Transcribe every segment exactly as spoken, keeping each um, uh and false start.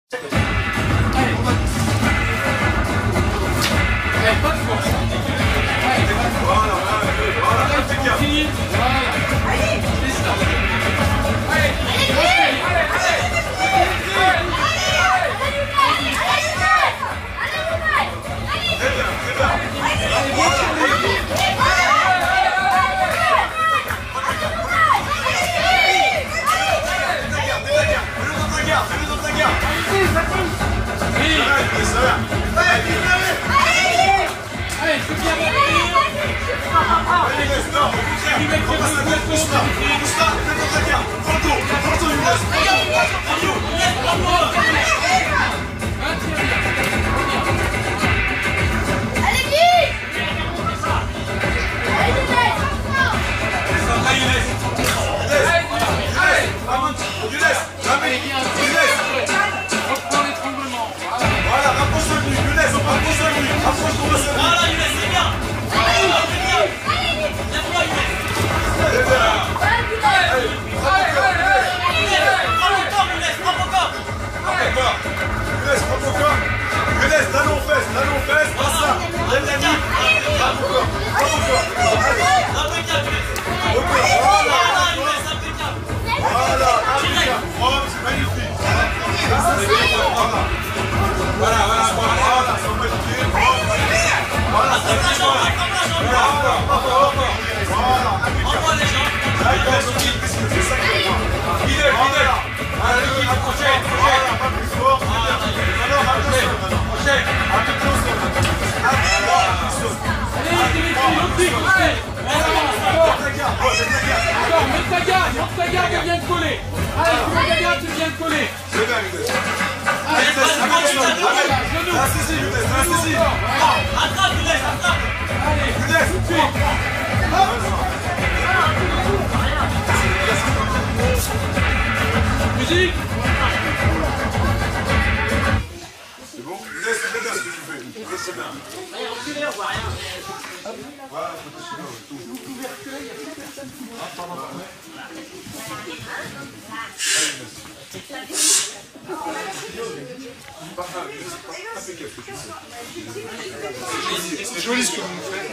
C'est joli ce que vous me faites.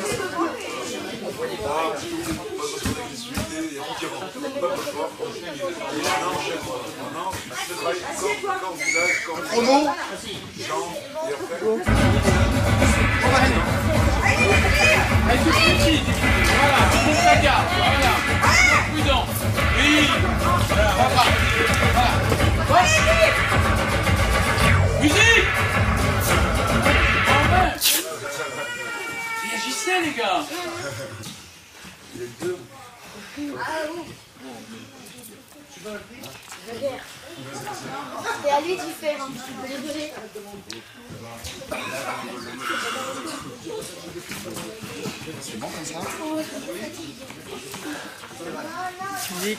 Chrono. Allez, tout petit. Voilà, tout le monde la garde. Voilà. Prudent. Oui. Voilà, voilà. Voilà. Musique. Réagissez, les gars. Les deux. C'est à lui d'y faire un petit peu. Désolé. C'est bon comme ça? Musique.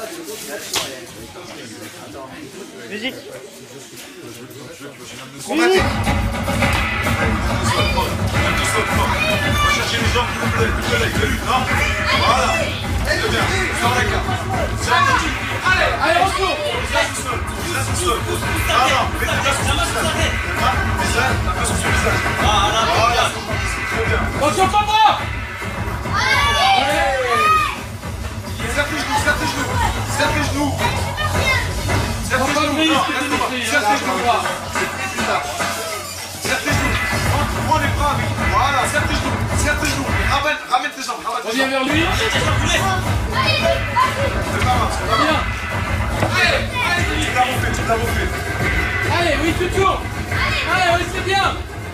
Musique. Musique. On va chercher les jambes, vous plaît, vous plaît, non? Voilà. Très bien. Sors la carte. Allez, allez, retour. Visage tout seul. Visage tout seul. Non, non, mets ta main sur son visage. Visage, ta main sur son visage. Voilà. Voilà. Très bien. Attention, pas bras. Serre tes genoux, serre tes genoux. Serre tes genoux. Serre tes genoux. Non, reste pas. Serre tes genoux. C'est plus tard. Serre tes genoux. Prends les bras avec. Voilà, serre tes genoux. Serre tes genoux. Ramène, ramène tes jambes. Reviens vers lui. C'est pas mal, c'est pas Bien. mal. Allez, allez. Tu l'as refait, tu l'as refait. Allez, oui, tu tournes. Allez, oui, c'est bien.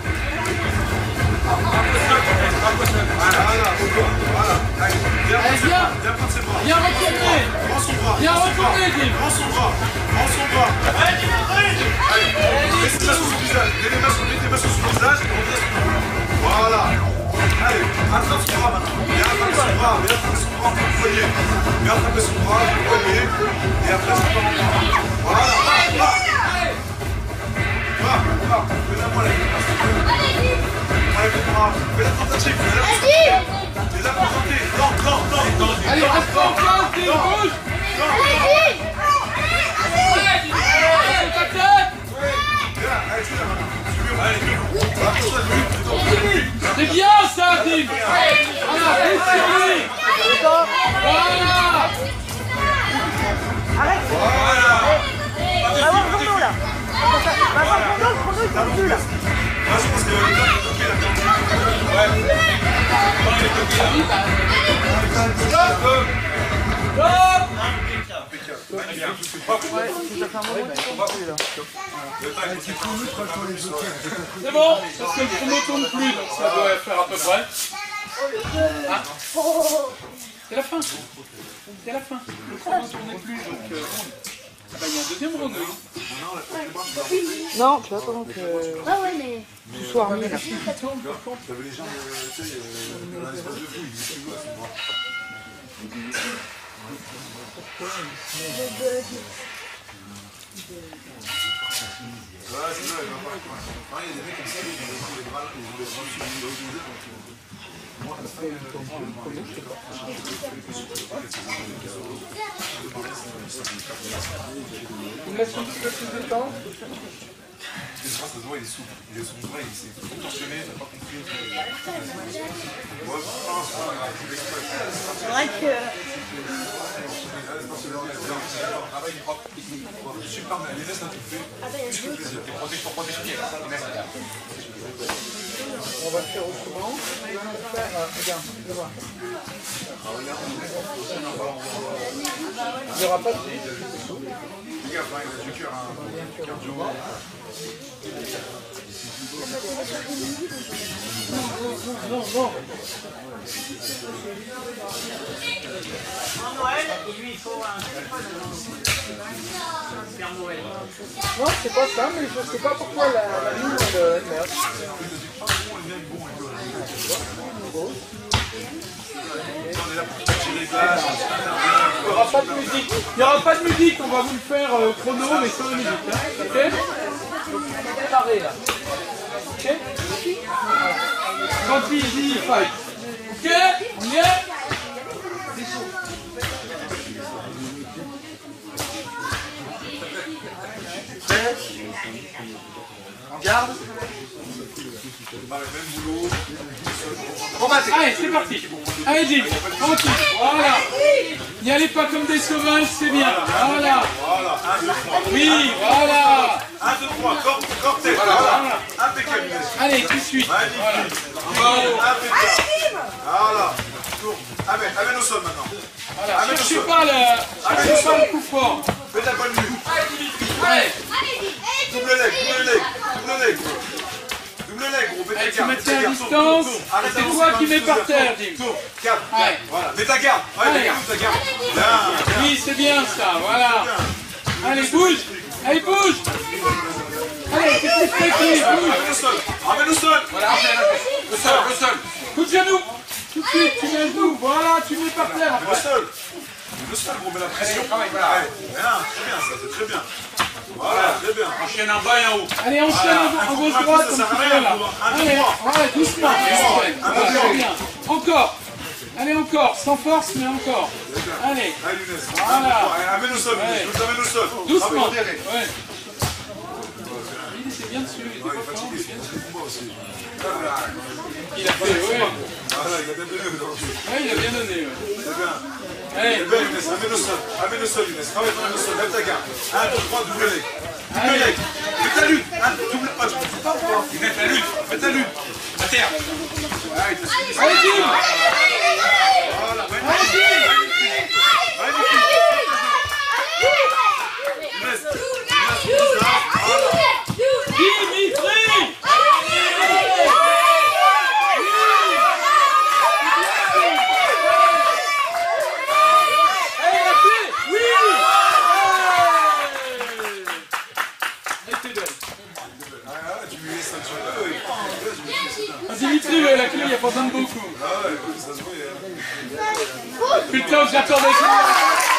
Voilà, voilà, voilà. Allez, viens prendre ses bras. Viens prendre ses bras. Viens retourner. Prends son bras. Viens retourner, Dim. Prends son bras. Prends son bras. Allez, allez. Mets tes mains sur son visage. Mets les mains sur, mets tes mains sur son visage et reviens sur son bras. Voilà. Allez, attrape son bras maintenant. Viens attraper son bras. Viens attraper son bras entre le poignet. Viens attraper son bras, le poignet. Et après, son bras. Voilà. Va, va. Va, va. Fais-la-moi la gueule. Allez, fais la tentative. Fais la tentative. Fais la tentative. Non, non, non, non. Allez, reste en place, Dim, bouge. Allez, Allez, Dim. Allez, ta tête. Dim. Voilà, pousse sur lui. Voilà. Arrête. Voilà. Va voir Bruno là. Va voir Bruno, Bruno il peut plus là. Moi je pense que le temps est bloqué là. Ouais. Stop. Stop. Très bien. Ouais, si ça fait un moment qu'il ne plus là. C'est bon, parce que le chrono tourne plus, donc ça doit faire à peu près. Ah. C'est la fin. C'est la fin. Le chrono ne tournait plus, donc euh, bah, il y a un deuxième round. Non, tu vois pendant que Ah ouais, mais. tout soit remis là. T'avais les gens, tu sais, dans l'espace de fou, ils disaient plus à ce moment. Ouais, c'est ça, il va pas. Il y a des mecs comme ça, ils ont les bras, ils ont les bras sur le dos du donc. Moi, à la fin, je sais pas. Il me laisse un petit peu plus de temps. Je pense que le doigt il est souple, il est souple, il s'est proportionné, t'as pas compris. Moi, je pense que C'est vrai que. super, mais les vestes un peu plus. Plus que plaisir. Pour protéger les pieds, les vestes, regarde. On va le faire autrement. On va le faire. Regarde, tu vois. Il n'y aura pas de. Regarde, il a du cœur, un cardio. Non, non. Noël, lui il faut un téléphone. Père Noël. Non, c'est pas ça, mais je sais pas pourquoi la, la ligne elle merde. Il n'y aura pas de musique. Il n'y aura pas de musique, on va vous le faire euh, chrono, mais sans la musique. Hein. Ok? Préparé là. Ok? Quand il dit fight. Ok? On y est? Regarde. Même boulot. Allez, c'est parti. Allez, Jim, tranquille. Voilà. N'y allez pas comme des sauvages, c'est bien. Voilà. Voilà. un, deux, trois. Oui, voilà. un, deux, trois. Corps, corps, tête. Voilà. Impeccable. Allez, tout de suite. Magnifique. Impeccable. Voilà. Tourne. Amène, amène au sol maintenant. Voilà. Amène au Cherchez sol. pas le, cherchez pas le coup fort. Fais ta bonne vue. Allez. Double leg, double leg, double leg. Double leg, gros. Fais ta Allez, tu garde. me fais ta tiens à garde. distance. Tourne, tourne. Arrête C'est d'avancer toi quand qui tu mets te par soulèves. terre, Tourne, Jim. tourne. Garde. Allez. Voilà. Mets ta garde. Ouais, Allez. mets ta garde. Bien. Oui, c'est bien ça, voilà. Allez, bouge. Allez, bouge. Allez, c'est plus précis, bouge. Amène au sol. Amène au sol. Voilà, le sol, le sol. Coup de genou. Tout de suite, tu mets le genou. Voilà, tu mets par terre. Le sol. Le sol, gros, mets la pression. Allez, voilà. Bien, très bien, ça, c'est très bien. Voilà, très bien. Enchaîne en bas et en haut. Allez, enchaîne en gauche-droite comme tu fais là. Allez, voilà, doucement. Voilà, c'est bien. Encore. Allez, encore. Sans force, mais encore. Allez. Allez, Younes. Voilà. Amène au sol, Ouais. je vous amène au sol. Doucement. Ah, mais modéré. Ouais. Il était bien dessus. Il était Ouais, il est pas fort, fatigué, mais bien c'est dessus. pour moi aussi. Il a fait, ouais. Voilà, il a bien donné aujourd'hui. Ouais, il a bien donné, ouais. C'est bien. Allez. C'est bien, Younes. Amène au sol. Amène au sol, Younes. Travaille, amène au sol. Lève ta garde. un, deux, trois, double leg. Double Allez. leg. Fais ta lutte. Un, double. Ah, tu ne pas ou pas? Fais ta lutte. Fais ta lutte. À terre. Ah, il t'a suivi. Allez, Jim. Voilà, magnifique. Magnifique. Magnifique. Younes. Younes, là. Voilà. Dimitri. Allez, la clé. Oui. Elle était belle. Ah, tu lui laisses un sur le dos. Ah, Dimitri, ouais, la clé, il n'y a pas besoin de beaucoup. Ah ouais, ça se voit. Putain, j'attendais ça.